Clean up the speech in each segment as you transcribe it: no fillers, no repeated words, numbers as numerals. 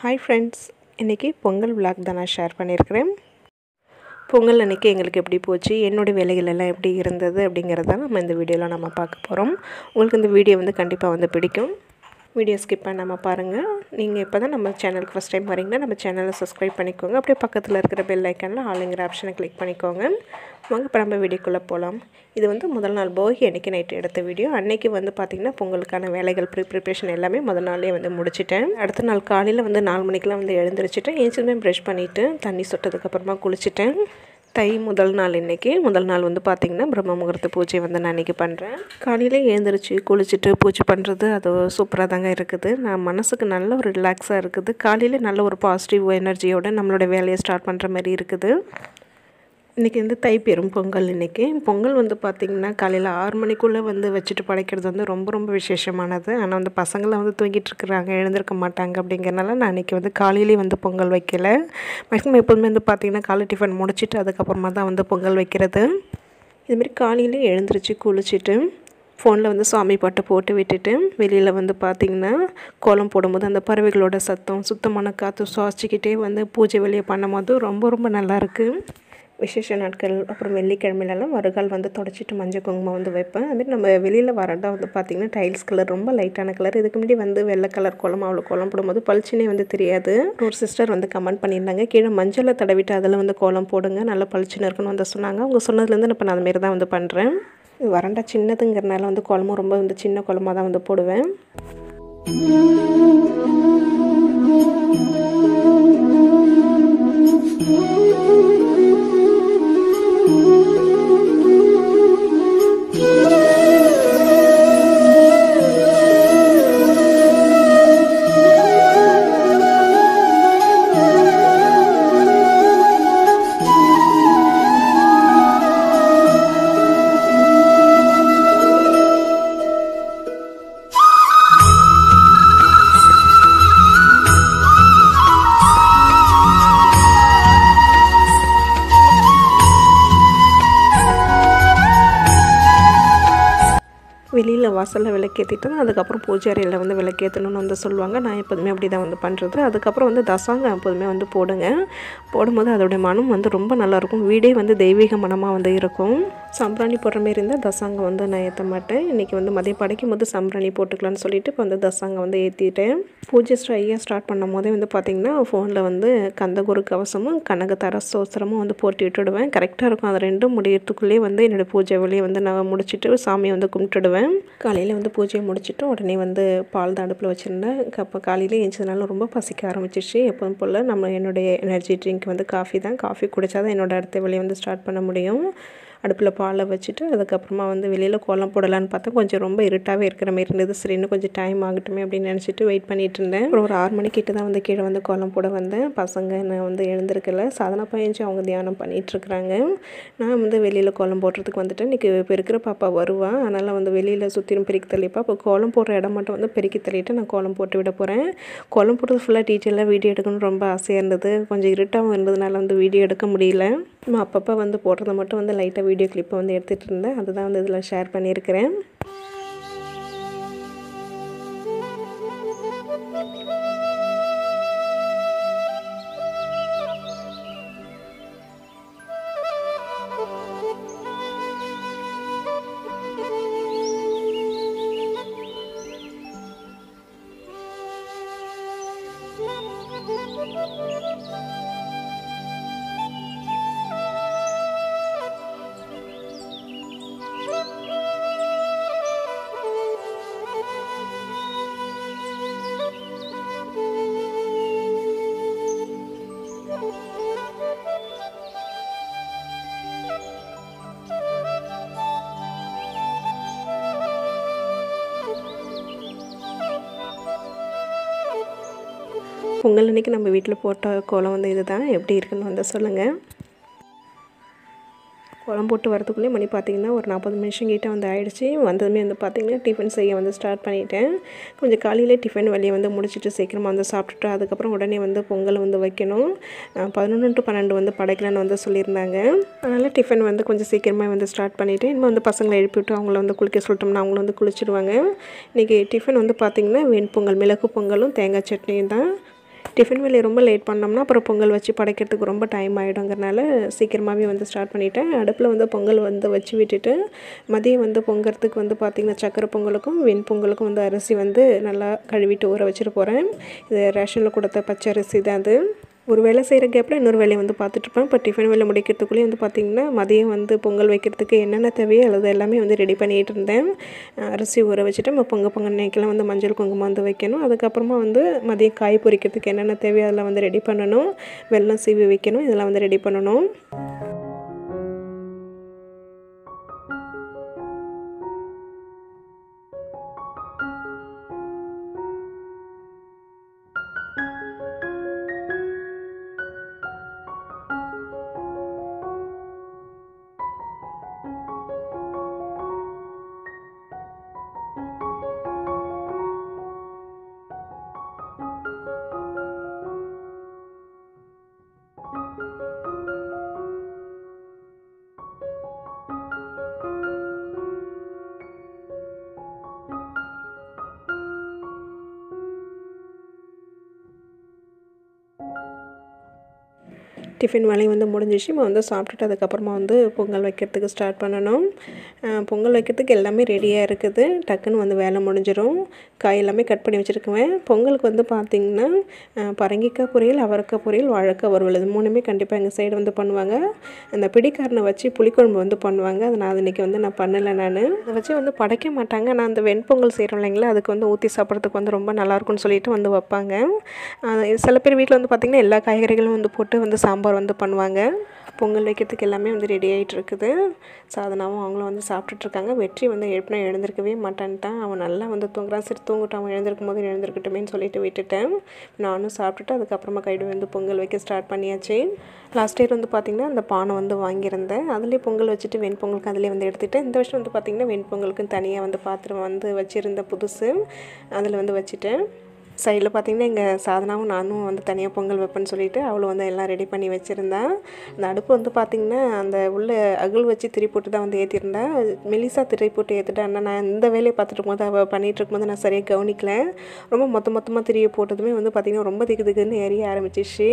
Hi friends, இன்றைக்கி Pongal vlog தான் நான் ஷேர் பண்ணியிருக்கிறேன். பொங்கல் அன்றைக்கி எங்களுக்கு எப்படி போச்சு, என்னோடய வேலைகள் எல்லாம் எப்படி இருந்தது அப்படிங்கிறத நம்ம இந்த வீடியோவில் நம்ம பார்க்க போகிறோம். உங்களுக்கு இந்த வீடியோ கண்டிப்பாக பிடிக்கும். வீடியோ ஸ்கிப் பண்ணாமல் பாருங்கள். நீங்கள் இப்போ தான் நம்ம சேனலுக்கு ஃபஸ்ட் டைம் வரீங்கன்னா நம்ம சேனலை சப்ஸ்கிரைப் பண்ணிக்கோங்க. அப்படியே பக்கத்தில் இருக்கிற பெல் ஐக்கானில் ஆளுங்கிற ஆப்ஷனை கிளிக் பண்ணிக்கோங்க. வாங்க இப்போ நம்ம வீடியோக்குள்ளே போகலாம். இது முதல் நாள் போகி அன்றைக்கி நைட்டு எடுத்த வீடியோ. அன்றைக்கி பார்த்திங்கன்னா பொங்கலுக்கான வேலைகள் ப்ரிப்ரேஷன் எல்லாமே முதல் நாளே முடிச்சிட்டேன். அடுத்த நாள் காலையில் 4 மணிக்கெலாம் எழுந்திரிச்சிட்டேன். ஏஞ்சியுமே ப்ரஷ் பண்ணிவிட்டு தண்ணி சொட்டதுக்கப்புறமா குளிச்சிட்டேன். தை முதல் நாள் இன்றைக்கி. முதல் நாள் பார்த்திங்கன்னா பிரம்ம முகூர்த்த பூஜை நான் இன்றைக்கி பண்ணுறேன். காலையில் எழுந்திரிச்சு குளிச்சுட்டு பூஜை பண்ணுறது அது சூப்பராக தாங்க இருக்குது. நான் மனசுக்கு நல்ல ஒரு ரிலாக்ஸாக இருக்குது. காலையில் நல்ல ஒரு பாசிட்டிவ் எனர்ஜியோடு நம்மளோட வேலையை ஸ்டார்ட் பண்ணுற மாதிரி இருக்குது. இன்றைக்கி தை பெரும் பொங்கல். இன்றைக்கி பொங்கல் பார்த்திங்கன்னா காலையில் 6 மணிக்குள்ளே வச்சுட்டு படைக்கிறது ரொம்ப விசேஷமானது. ஆனால் பசங்களாம் தூங்கிட்டுருக்குறாங்க, எழுந்திருக்க மாட்டாங்க. அப்படிங்கிறனால நான் இன்றைக்கி காலையிலேயே பொங்கல் வைக்கலை. மேக்ஸிமம் எப்போதுமே பார்த்திங்கன்னா காலை டிஃபன் முடிச்சுட்டு அதுக்கப்புறமா தான் பொங்கல் வைக்கிறது. இதுமாரி காலையிலே எழுந்திரிச்சு குளிச்சுட்டு ஃபோனில் சாமி பாட்டை போட்டு விட்டுட்டு வெளியில் பார்த்திங்கன்னா கோலம் போடும்போது அந்த பறவைகளோட சத்தம், சுத்தமான காற்று சுவாசிக்கிட்டே பூஜை வெளியே பண்ணும்போது ரொம்ப நல்லாயிருக்கு. விசேஷ நாட்கள் அப்புறம் வெள்ளிக்கிழமையிலலாம் வருகால் தொடச்சிட்டு மஞ்சள் குங்குமம் வைப்பேன். அதுமாதிரி நம்ம வெளியில் வரண்டா பார்த்திங்கன்னா டைல்ஸ் கலர் ரொம்ப லைட்டான கலர். இதுக்கு முன்னாடி வெள்ளை கலர் கோலம், அவ்வளோ கோலம் போடும்போது பளிச்சுனே தெரியாது. ஒரு சிஸ்டர் கமெண்ட் பண்ணியிருந்தாங்க, கீழே மஞ்சளை தடவிட்டு அதில் கோலம் போடுங்க, நல்லா பளிச்சுன்னு இருக்குன்னு சொன்னாங்க. அவங்க சொன்னதுலேருந்து இப்போ நான் அதுமாரி தான் பண்ணுறேன். வரண்டா சின்னதுங்கிறனால கோலமும் ரொம்ப சின்ன கோலமாக தான் போடுவேன். வெளியில் வாசலில் விளக்கேற்றிட்டு அதுக்கப்புறம் பூஜை அறையில் விளக்கேற்றணும்னு சொல்லுவாங்க. நான் எப்போதுமே அப்படி தான் பண்ணுறது. அதுக்கப்புறம் தசாங்கம் எப்போதுமே போடுங்க. போடும்போது அதோடைய மனம் ரொம்ப நல்லாயிருக்கும். வீடே தெய்வீக மனமாக இருக்கும். சாம்பிராணி போடுற மாரி இருந்தால் தசாங்கம் நான் ஏற்ற மாட்டேன். இன்றைக்கி மதியம் படைக்கும் போது சாம்பிராணி போட்டுக்கலான்னு சொல்லிட்டு இப்போ தசாங்கம் ஏற்றிட்டேன். பூஜை ஸ்டார்ட் பண்ணும் போதே பார்த்திங்கன்னா ஃபோனில் கந்தகுரு கவசமும் கனகதார ஸ்தோத்திரமும் போட்டு விட்டுடுவேன். கரெக்டாக இருக்கும். அது ரெண்டும் முடியறதுக்குள்ளேயே என்னோடய பூஜை வழியை நான் முடிச்சுட்டு சாமியை கும்பிட்டுடுவேன். காலையில் பூஜையை முடிச்சுட்டு உடனே பால் தான் அடுப்பில் வச்சுருந்தேன். அப்போ காலையில் எழுந்ததுனால ரொம்ப பசிக்க ஆரம்பிச்சிச்சு. எப்போதும் போல் என்னுடைய எனர்ஜி ட்ரிங்க் காஃபி தான். காஃபி குடித்தா தான் என்னோடய அடுத்த வேலையை ஸ்டார்ட் பண்ண முடியும். அடுப்பில் பாலை வச்சுட்டு அதுக்கப்புறமா வெளியில் கோலம் போடலான்னு பார்த்தா கொஞ்சம் ரொம்ப இருட்டாகவே இருக்கிற மாரி இருந்தது. சரி இன்னும் கொஞ்சம் டைம் ஆகட்டுமே அப்படின்னு நினச்சிட்டு வெயிட் பண்ணிகிட்டு இருந்தேன். அப்புறம் ஒரு 6 மணிக்கிட்ட தான் கீழே கோலம் போட வந்தேன். பசங்க நான் எழுந்திருக்கல. சாதனை பயிற்சி அவங்க தியானம் பண்ணிகிட்ருக்குறாங்க. நான் வெளியில் கோலம் போடுறதுக்கு வந்துட்டேன். இன்றைக்கி பெருக்கிற பாப்பா வருவான். அதனால் வெளியில் சுற்றிலும் பெருக்கி தள்ளிப்பா. அப்போ கோலம் போடுற இடம் மட்டும் பெருக்கி தள்ளிட்டு நான் கோலம் போட்டு விட போகிறேன். கோலம் போடுறது ஃபுல்லாக டீட்டெயிலாக வீடியோ எடுக்கணும்னு ரொம்ப ஆசையாக இருந்தது. கொஞ்சம் இருட்டாகவும் இருந்ததுனால வீடியோ எடுக்க முடியல. நான் அப்பப்போ போடுறத மட்டும் லைட்டாக வீடியோ கிளிப்பை எடுத்துகிட்டு இருந்தேன். அதுதான் இதில் ஷேர் பண்ணியிருக்கிறேன். பொங்கல் அன்றைக்கி நம்ம வீட்டில் போட்ட கோலம் இது தான். எப்படி இருக்குன்னு சொல்லுங்கள். கோலம் போட்டு வரதுக்குள்ளே மணி பார்த்திங்கன்னா ஒரு 40 நிமிஷம் கிட்ட ஆயிடுச்சு. வந்ததுமே பார்த்திங்கன்னா டிஃபன் செய்ய ஸ்டார்ட் பண்ணிட்டேன். கொஞ்சம் காலையிலே டிஃபன் வேலையை முடிச்சுட்டு சீக்கிரமாக சாப்பிட்டுட்டு அதுக்கப்புறம் உடனே பொங்கல் வைக்கணும். 11 to 12 படைக்கலான்னு சொல்லியிருந்தாங்க. அதனால் டிஃபன் கொஞ்சம் சீக்கிரமாக ஸ்டார்ட் பண்ணிவிட்டு இன்னும் பசங்களை எழுப்பி விட்டு அவங்கள குளிக்க சொல்லிட்டோம்னா அவங்களும் குளிச்சுடுவாங்க. இன்றைக்கி டிஃபன் பார்த்திங்கன்னா வெண்பொங்கல், மிளகு பொங்கலும் தேங்காய் சட்னியும் தான். டிஃபன் வேலையை ரொம்ப லேட் பண்ணோம்னா அப்புறம் பொங்கல் வச்சு படைக்கிறதுக்கு ரொம்ப டைம் ஆகிடுங்கிறனால சீக்கிரமாகவே வந்து ஸ்டார்ட் பண்ணிவிட்டேன். அடுப்பில் வந்து பொங்கல் வந்து வச்சு விட்டுட்டு மதியம் வந்து பொங்கறதுக்கு வந்து பார்த்திங்கன்னா சக்கரை பொங்கலுக்கும் வெண்பொங்கலுக்கும் வந்து அரிசி வந்து நல்லா கழுவிட்டு ஊற வச்சுட்டு போகிறேன். இது ரேஷனில் கொடுத்த பச்சை அரிசி தான் அது. ஒரு வேலை செய்கிற கேப்பில் இன்னொரு வேலையை வந்து பார்த்துட்ருப்பேன். இப்போ டிஃபன் வேலை முடிக்கிறதுக்குள்ளேயே வந்து பார்த்திங்கன்னா மதியம் வந்து பொங்கல் வைக்கிறதுக்கு என்னென்ன தேவையோ அது எல்லாமே வந்து ரெடி பண்ணிகிட்டு இருந்தேன். அரிசி ஊற வச்சுட்டு நம்ம பொங்கல் வந்து மஞ்சள் குங்குமம் வந்து வைக்கணும். அதுக்கப்புறமா வந்து மதியம் காய் பொரிக்கிறதுக்கு என்னென்ன தேவையோ அதெல்லாம் வந்து ரெடி பண்ணணும். வெல்லம் சீவி வைக்கணும். இதெல்லாம் வந்து ரெடி பண்ணணும். டிஃபன் வேலையும் வந்து முடிஞ்சிச்சு. நம்ம வந்து சாப்பிட்டுட்டு அதுக்கப்புறமா வந்து பொங்கல் வைக்கிறதுக்கு ஸ்டார்ட் பண்ணணும். பொங்கல் வைக்கிறதுக்கு எல்லாமே ரெடியாக இருக்குது. டக்குன்னு வந்து வேலை முடிஞ்சிடும். காய் எல்லாமே கட் பண்ணி வச்சுருக்குவேன். பொங்கலுக்கு வந்து பார்த்திங்கன்னா பரங்கிக்காய் பொரியல், அவரைக்காய் பொரியல், வாழைக்காய் வறுவல் இது 3மே கண்டிப்பாக எங்கள் சைடு வந்து பண்ணுவாங்க. அந்த பிடிக்காரனை வச்சு புளிக்குழம்பு வந்து பண்ணுவாங்க. அது நான் இன்றைக்கி வந்து நான் பண்ணலை. அதை வச்சு வந்து படைக்க மாட்டாங்க. நான் அந்த வெண்பொங்கல் செய்கிறோம் இல்லைங்களா, அதுக்கு வந்து ஊற்றி சாப்பிட்றதுக்கு வந்து ரொம்ப நல்லாயிருக்கும்னு சொல்லிட்டு வந்து வைப்பாங்க. சில பேர் வீட்டில் வந்து பார்த்திங்கன்னா எல்லா காய்கறிகளும் வந்து போட்டு வந்து சாம்பார் வந்து பண்ணுவாங்க. பொங்கல் வைக்கிறதுக்கு எல்லாமே வந்து ரெடி ஆகிட்டு இருக்குது. சாதனாவும் அவங்களும் வந்து சாப்பிட்டுட்ருக்காங்க. வெற்றி வந்து எழுந்திருக்கவே மாட்டான்ட்டான். அவன் நல்லா வந்து தூங்குறான். சரி தூங்கிட்டு அவன் எழுந்திருக்கும் போது எழுந்திருக்கட்டுமேன்னு சொல்லிட்டு விட்டுட்டேன். நானும் சாப்பிட்டுட்டு அதுக்கப்புறமா கைடு வந்து பொங்கல் வைக்க ஸ்டார்ட் பண்ணியாச்சு. லாஸ்ட் இயர் வந்து பார்த்திங்கன்னா அந்த பானை வந்து வாங்கியிருந்தேன். அதுலேயே பொங்கல் வச்சுட்டு வெண்பொங்கலுக்கு அதிலே வந்து எடுத்துகிட்டேன். இந்த வருஷம் வந்து பார்த்திங்கன்னா வெண்பொங்கலுக்கு தனியாக வந்து பாத்திரம் வந்து வச்சுருந்த புதுசு அதில் வந்து வச்சுட்டேன். சைடில் பார்த்திங்கன்னா எங்கள் சாதனாவும் நானும் வந்து தனியாக பொங்கல் வைப்பேன்னு சொல்லிவிட்டு அவளும் வந்து எல்லாம் ரெடி பண்ணி வச்சுருந்தேன். அந்த அடுப்பு வந்து பார்த்திங்கன்னா அந்த உள்ள அகல் வச்சு திரி போட்டு தான் வந்து ஏற்றிருந்தேன். மெலிசாக திரி போட்டு ஏற்றிட்டேன். நான் இந்த வேலையை பார்த்துட்டு இருக்கும்போது அவள் பண்ணிகிட்டு இருக்கும்போது நான் சரியாக கவனிக்கல. ரொம்ப மொத்தமாக திரியை போட்டதுமே வந்து பார்த்திங்கன்னா ரொம்ப திக்குன்னு எரிய ஆரம்பிச்சிச்சு.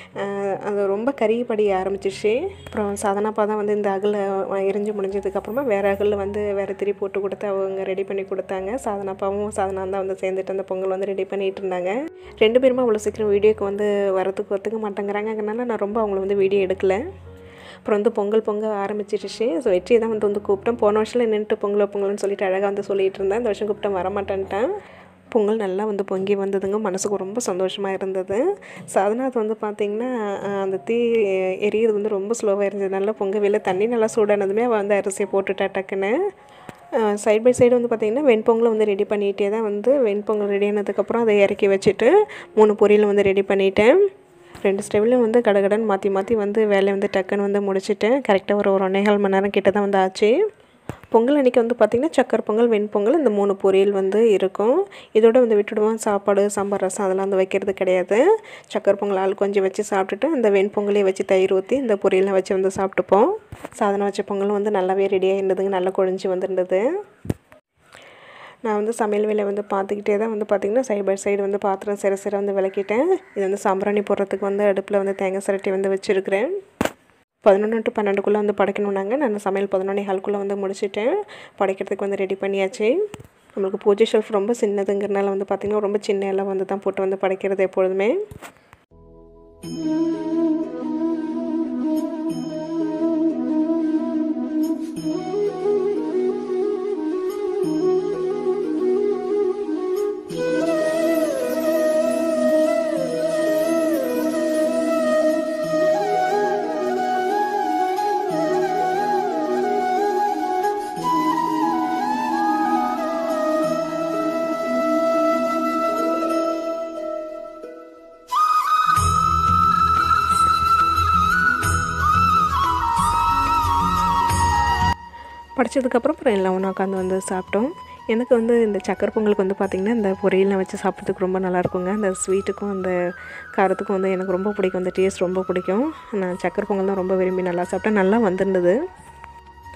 அது ரொம்ப கறிப்படிய ஆரம்பிச்சிச்சு. அப்புறம் சாதனாப்பா தான் வந்து இந்த அகலை எரிஞ்சு முடிஞ்சதுக்கப்புறமா வேறு அகலில் வந்து வேறு திரி போட்டு கொடுத்து அவங்க ரெடி பண்ணி கொடுத்தாங்க. சாதனாப்பாவும் சாதனா தான் வந்து சேர்ந்துட்டு அந்த பொங்கல் வந்து ரெடி பண்ணிட்டு இருந்தாங்க. 2 பேருமே அவ்வளோ சீக்கிரம் வீடியோக்கு வந்து வரத்துக்கு ஒத்துக்க மாட்டேங்கிறாங்க. அதனால நான் ரொம்ப அவங்கள வந்து வீடியோ எடுக்கல. அப்புறம் வந்து பொங்க ஆரம்பிச்சிருச்சு. ஸோ வெற்றியை தான் வந்து கூப்பிட்டேன். போன வருஷம் நின்றுட்டு பொங்கல்னு சொல்லிட்டு அழகாக வந்து சொல்லிகிட்டு இருந்தேன். இந்த வருஷம் கூப்பிட்டேன் வரமாட்டேன்ட்டேன். பொங்கல் நல்லா வந்து பொங்கி வந்ததுங்க. மனசுக்கு ரொம்ப சந்தோஷமாக இருந்தது. சாதனாத் வந்து பார்த்திங்கன்னா அந்த தீ எரியிறது வந்து ரொம்ப ஸ்லோவாக இருந்தது. நல்லா பொங்கவில்லை. தண்ணி நல்லா சூடானதுமே அவள் வந்து அரிசியை போட்டுட்டா டக்குன்னு. சைட் பை சைடு வந்து பார்த்திங்கன்னா வெண்பொங்கலை வந்து ரெடி பண்ணிகிட்டே தான் வந்து வெண்பொங்கல் ரெடி ஆனதுக்கப்புறம் அதை இறக்கி வச்சுட்டு 3 பொரியல் வந்து ரெடி பண்ணிட்டேன். 2 ஸ்டெவ்லையும் வந்து கடகடன்னு மாற்றி வந்து வேலையை வந்து டக்குன்னு வந்து முடிச்சுட்டேன். கரெக்டாக ஒரு 1.25 மணி நேரம் கிட்ட தான் வந்து ஆச்சு. பொங்கல் அன்றைக்கி வந்து பார்த்திங்கன்னா சக்கரை பொங்கல், வெண்பொங்கல் இந்த 3 பொரியல் வந்து இருக்கும். இதோட வந்து விட்டுடுவோம். சாப்பாடு, சாம்பார், ரசம் அதெல்லாம் வந்து வைக்கிறது கிடையாது. சக்கரை பொங்கல் ஆள் கொஞ்சம் வச்சு சாப்பிட்டுட்டு அந்த வெண்பொங்கலையும் வச்சு தயிர் ஊற்றி இந்த பொரியலாம் வச்சு வந்து சாப்பிட்டுப்போம். சாதனம் வச்ச பொங்கலும் வந்து நல்லாவே ரெடியாக இருந்ததுங்க. நல்லா கொழிஞ்சு வந்துருந்தது. நான் வந்து சமையல் வேலையை வந்து பார்த்துக்கிட்டே தான் வந்து பார்த்திங்கன்னா சைடு பை சைடு வந்து பாத்திரம் சிற வந்து விளக்கிட்டேன். இது வந்து சாம்பிராணி போடுறதுக்கு வந்து அடுப்பில் வந்து தேங்காய் சிரட்டி வந்து வச்சுருக்கிறேன். 11 to 12 வந்து படைக்கணுன்னாங்க. நான் சமையல் 11:15 வந்து முடிச்சுட்டேன். படைக்கிறதுக்கு வந்து ரெடி பண்ணியாச்சு. நம்மளுக்கு பூஜை ஷெல்ஃப் ரொம்ப சின்னதுங்கிறனால வந்து பார்த்திங்கன்னா ரொம்ப சின்ன எல்லாம் வந்து தான் போட்டு வந்து படைக்கிறது எப்பொழுதுமே. படித்ததுக்கப்புறம் அப்புறம் எல்லாம் ஒன்றா உட்காந்து வந்து சாப்பிட்டோம். எனக்கு வந்து இந்த சக்கரை பொங்கலுக்கு வந்து பார்த்திங்கன்னா இந்த பொரியல்லாம் வச்சு சாப்பிட்றதுக்கு ரொம்ப நல்லாயிருக்குங்க. அந்த ஸ்வீட்டுக்கும் அந்த காரத்துக்கும் வந்து எனக்கு ரொம்ப பிடிக்கும். அந்த டேஸ்ட் ரொம்ப பிடிக்கும். நான் சக்கரை பொங்கல் தான் ரொம்ப விரும்பி நல்லா சாப்பிட்டேன். நல்லா வந்திருந்தது.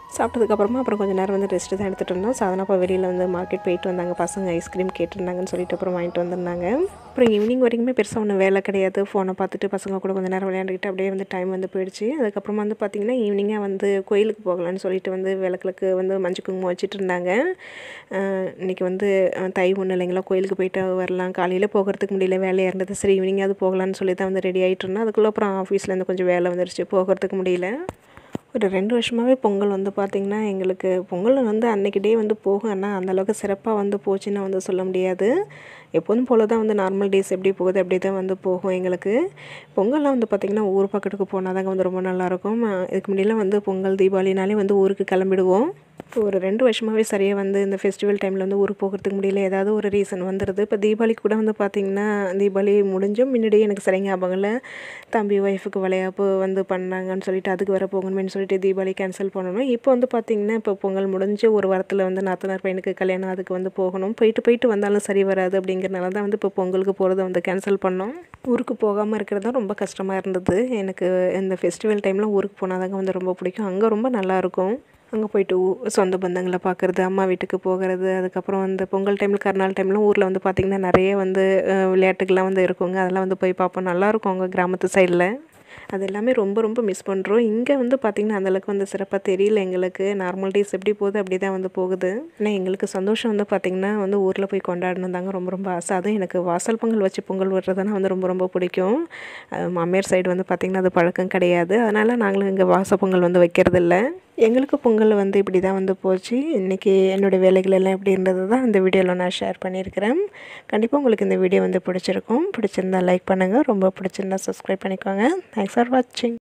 சாப்பிட்டதுக்கப்புறமா அப்புறம் கொஞ்சம் நேரம் வந்து ரெஸ்ட்டு தான் எடுத்துகிட்டு இருந்தோம். சாதனாப்பா வெளியில் வந்து மார்க்கெட் போயிட்டு வந்தாங்க. பசங்க ஐஸ்கிரீம் கேட்டிருந்தாங்கன்னு சொல்லிட்டு அப்புறம் வாங்கிட்டு வந்திருந்தாங்க. அப்புறம் ஈவினிங் வரைக்குமே பெருசாக ஒன்றும் வேலை கிடையாது. ஃபோனை பார்த்துட்டு பசங்க கூட கொஞ்சம் நேரம் விளையாண்டுக்கிட்டு அப்படியே வந்து டைம் வந்து போயிடுச்சு. அதுக்கப்புறமா வந்து பார்த்திங்கன்னா ஈவினிங்காக வந்து கோயிலுக்கு போகலான்னு சொல்லிட்டு வந்து விளக்குக்கு வந்து மஞ்சள் குங்குமம் வச்சுட்டு இருந்தாங்க. இன்றைக்கி வந்து தை ஒன்றும் இல்லைங்களா, கோயிலுக்கு போயிட்டு வரலாம். காலையில் போகிறதுக்கு முடியல, வேலையாக இருந்தது. சரி ஈவினிங்காவது போகலான்னு சொல்லி தான் வந்து ரெடி ஆகிட்டு இருந்தோம். அதுக்குள்ளே அப்புறம் ஆஃபீஸ்லேருந்து கொஞ்சம் வேலை வந்துருச்சு, போகிறதுக்கு முடியல. ஒரு 2 வருஷமாகவே பொங்கல் வந்து பார்த்திங்கன்னா எங்களுக்கு பொங்கல் வந்து அன்றைக்கி டே வந்து போகும். ஆனால் அந்தளவுக்கு சிறப்பாக வந்து போச்சுன்னு வந்து சொல்ல முடியாது. எப்போதும் போல் தான் வந்து நார்மல் டேஸ் எப்படி போகுது அப்படி தான் வந்து போகும் எங்களுக்கு. பொங்கல்லாம் வந்து பார்த்திங்கன்னா ஊர் பக்கத்துக்கு போனால் தாங்க வந்து ரொம்ப நல்லாயிருக்கும். இதுக்கு முன்னாடிலாம் வந்து பொங்கல் தீபாவளினாலே வந்து ஊருக்கு கிளம்பிடுவோம். இப்போ ஒரு 2 வருஷமாகவே சரியாக வந்து இந்த ஃபெஸ்டிவல் டைமில் வந்து ஊருக்கு போகிறதுக்கு முடியல. ஏதாவது ஒரு ரீசன் வந்துடுது. இப்போ தீபாவளிக்கு கூட வந்து பார்த்திங்கன்னா தீபாவளி முடிஞ்சும் முன்னாடியே எனக்கு சரியாக ஞாபகம் இல்லை. தம்பி ஒய்ஃபுக்கு வளையாப்பு வந்து பண்ணாங்கன்னு சொல்லிட்டு அதுக்கு வர போகணுமேனு சொல்லிட்டு தீபாவளி கேன்சல் பண்ணணும். இப்போ வந்து பார்த்திங்கன்னா இப்போ பொங்கல் முடிஞ்சு ஒரு வாரத்தில் வந்து நாத்தனார் பையனுக்கு கல்யாணம், அதுக்கு வந்து போகணும். போயிட்டு வந்தாலும் சரி வராது அப்படிங்கிறனால தான் வந்து இப்போ பொங்கலுக்கு போகிறத வந்து கேன்சல் பண்ணோம். ஊருக்கு போகாமல் இருக்கிறது தான் ரொம்ப கஷ்டமாக இருந்தது. எனக்கு இந்த ஃபெஸ்டிவல் டைமில் ஊருக்கு போனால் தாங்க வந்து ரொம்ப பிடிக்கும். அங்கே ரொம்ப நல்லாயிருக்கும். அங்கே போய்ட்டு சொந்த பந்தங்களை பார்க்குறது, அம்மா வீட்டுக்கு போகிறது. அதுக்கப்புறம் வந்து பொங்கல் டைமில் கருநாள் டைம்லாம் ஊரில் வந்து பார்த்திங்கன்னா நிறைய வந்து விளையாட்டுகள்லாம் வந்து இருக்குங்க. அதெல்லாம் வந்து போய் பார்ப்போம். நல்லாயிருக்கும் அவங்க கிராமத்து சைடில். அது எல்லாமே ரொம்ப ரொம்ப மிஸ் பண்ணுறோம். இங்கே வந்து பார்த்திங்கன்னா அந்தளவுக்கு வந்து சிறப்பாக தெரியல எங்களுக்கு. நார்மல் டேஸ் எப்படி போகுது அப்படி தான் வந்து போகுது. ஆனால் எங்களுக்கு சந்தோஷம் வந்து பார்த்திங்கன்னா வந்து ஊரில் போய் கொண்டாடணும் தாங்க ரொம்ப ரொம்ப ஆசை. அதுவும் எனக்கு வாசல் பொங்கல் வச்சு பொங்கல் விடுறதுனா வந்து ரொம்ப ரொம்ப பிடிக்கும். மாமியார் சைடு வந்து பார்த்திங்கன்னா அது பழக்கம் கிடையாது. அதனால் நாங்களும் இங்கே வாசல் பொங்கல் வந்து வைக்கிறதில்ல. எங்களுக்கு பொங்கல் வந்து இப்படி தான் வந்து போச்சு. இன்றைக்கி என்னோடய வேலைகள் எல்லாம் எப்படி இருந்தது தான் இந்த வீடியோவில் நான் ஷேர் பண்ணியிருக்கிறேன். கண்டிப்பாக உங்களுக்கு இந்த வீடியோ வந்து பிடிச்சிருக்கும். பிடிச்சிருந்தா லைக் பண்ணுங்கள். ரொம்ப பிடிச்சிருந்தா சப்ஸ்கிரைப் பண்ணிக்கோங்க. தேங்க்ஸ் ஃபார் வாட்சிங்.